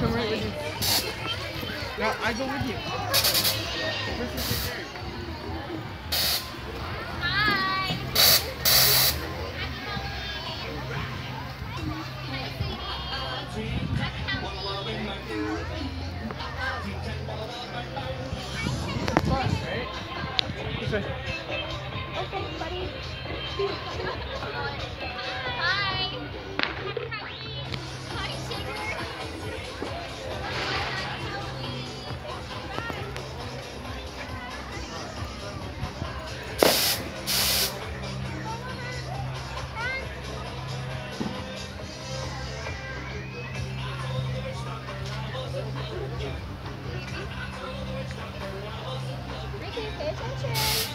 come right with you. No, I go with you. Hi. Right? This way. Okay, buddy. Hi. Hi, Sugar. Ricky, pay attention.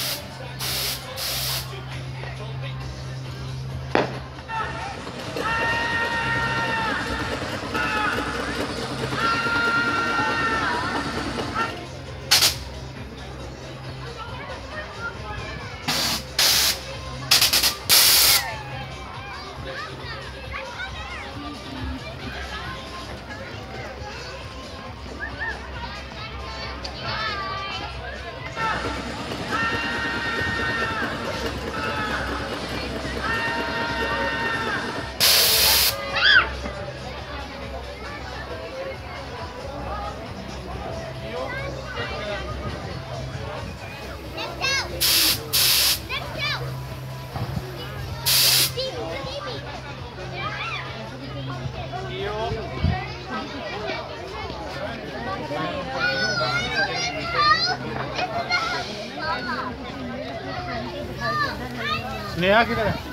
Sneha किधर है?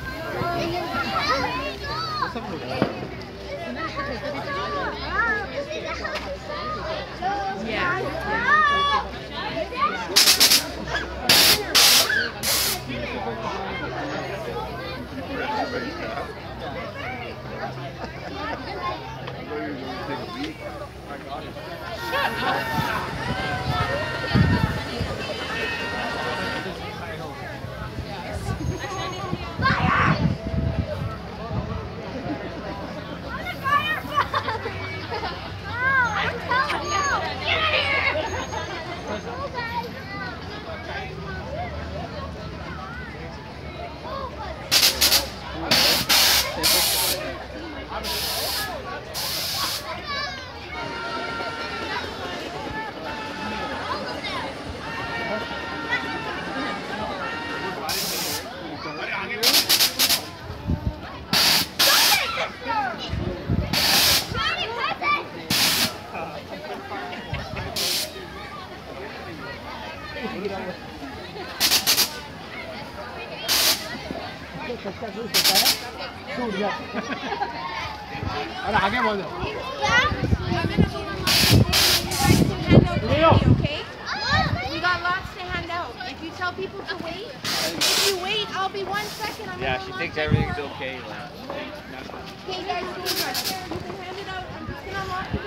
और आगे बोलो। Okay? We got lots to hand out. If you tell people to wait, if you wait, I'll be 1 second. Yeah, she thinks everything's okay. Okay, guys, you can hand it out. I'm just gonna unlock it.